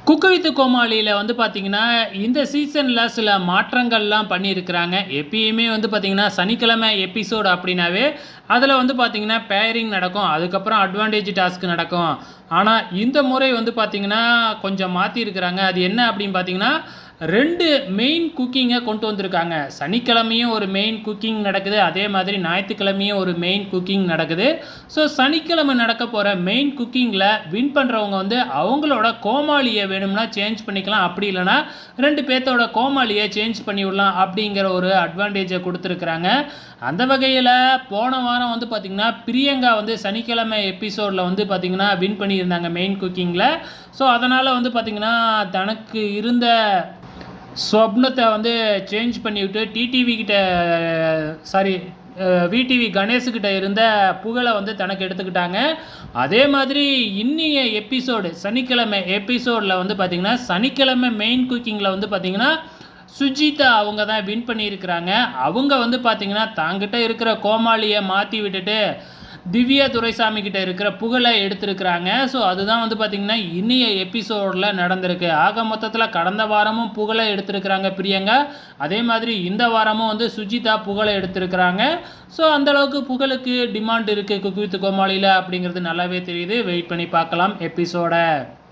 குக்கு with கோமாளியில வந்து பார்த்தீங்கன்னா, இந்த சீசன்ல சில மாற்றங்கள்லாம் பண்ணியிருக்கிறாங்க. எப்பயுமே வந்து பார்த்தீங்கன்னா, சனிக்கிழமை எபிசோட் அப்படின்னாவே, அதில வந்து பார்த்தீங்கன்னா, பேரிங் நடக்கும். அதுக்கப்புறம் அட்வான்டேஜ் டாஸ்க் நடக்கும். ஆனா, இந்த முறை வந்து பார்த்தீங்கன்னா, கொஞ்சம் மாத்தியிருக்கிறாங்க. அது என்ன அப்படின்னு பார்த்தீங்கன்னா, 2 மெயின் குக்கிங்க கொண்டு வந்திருக்காங்க. சனிக்கிழமையும் ஒரு மெயின் குக்கிங் நடக்குது. அதே மாதிரி ஞாயித்துக்கிழமையும் ஒரு மெயின் குக்கிங் நடக்குது. ஸோ, சனிக்கிழமை நடக்க போற மெயின் குக்கிங்கில வின் பண்றவங்க வந்து அவங்களோட கோமாளிய வேணும்னா சேஞ்ச் பண்ணிக்கலாம். அப்படி இல்லன்னா 2 பேத்தோட கோமாளிய சேஞ்ச் பண்ணிவிடலாம் அப்படிங்கிற ஒரு அட்வான்டேஜ குடுத்துருக்கிறாங்க. அந்த வகையில போன வாரம் வந்து பார்த்தீங்கன்னா, பிரியங்கா வந்து சனிக்கிழமை எபிசோட்ல வந்து பார்த்தீங்கன்னா, வின் பண்ணியிருந்தாங்க மெயின் குக்கிங்கில. ஸோ, அதனால வந்து பார்த்தீங்கன்னா, தனக்கு இருந்த ஸ்வப்னத்த வந்து சேஞ்ச் பண்ணிவிட்டு டிடிவி கிட்ட சாரி விடிவி கணேஷ்கிட்ட இருந்த புகழ வந்து தனக்கு எடுத்துக்கிட்டாங்க. அதே மாதிரி இன்னிய எபிசோடு சனிக்கிழமை எபிசோடில வந்து பார்த்தீங்கன்னா, சனிக்கிழமை மெயின் குக்கிங்கில வந்து பார்த்தீங்கன்னா, சுஜிதா அவங்க தான் வின் பண்ணியிருக்கிறாங்க. அவங்க வந்து பார்த்தீங்கன்னா, தாங்கிட்ட இருக்கிற கோமாளிய மாத்தி விட்டுட்டு, திவ்யா துரைசாமி கிட்ட இருக்கிற புகழ எடுத்திருக்கிறாங்க. ஸோ, அதுதான் வந்து பார்த்தீங்கன்னா, இன்னிய எபிசோட்ல நடந்திருக்கு. ஆக மொத்தத்தில கடந்த வாரமும் புகழ எடுத்திருக்கிறாங்க பிரியங்கா. அதே மாதிரி இந்த வாரமும் வந்து சுஜிதா புகழ எடுத்திருக்கிறாங்க. ஸோ, அந்த அளவுக்கு புகழுக்கு டிமாண்ட் இருக்கு குக்கு வித் கோமாளியில அப்படிங்கிறது நல்லாவே தெரியுது. வெயிட் பண்ணி பார்க்கலாம் எபிசோட.